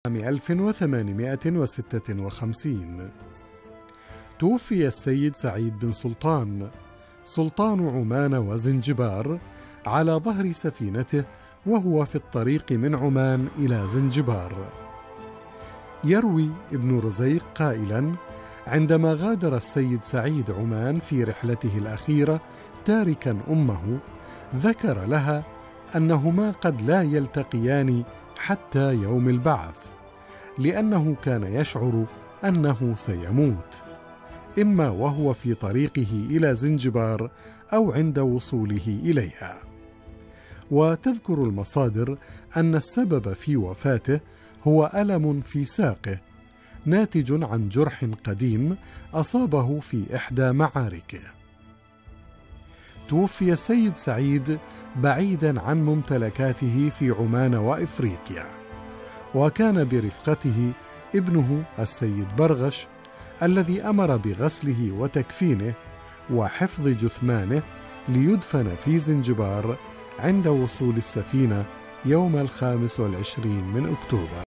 عام 1856. توفي السيد سعيد بن سلطان عمان وزنجبار على ظهر سفينته وهو في الطريق من عمان إلى زنجبار. يروي ابن رزيق قائلا: عندما غادر السيد سعيد عمان في رحلته الأخيرة تاركا أمه، ذكر لها أنهما قد لا يلتقيان حتى يوم البعث، لأنه كان يشعر أنه سيموت، إما وهو في طريقه إلى زنجبار أو عند وصوله إليها. وتذكر المصادر أن السبب في وفاته هو ألم في ساقه ناتج عن جرح قديم أصابه في إحدى معاركه. توفي السيد سعيد بعيدا عن ممتلكاته في عمان وإفريقيا، وكان برفقته ابنه السيد برغش الذي أمر بغسله وتكفينه وحفظ جثمانه ليدفن في زنجبار عند وصول السفينة يوم 25 من أكتوبر.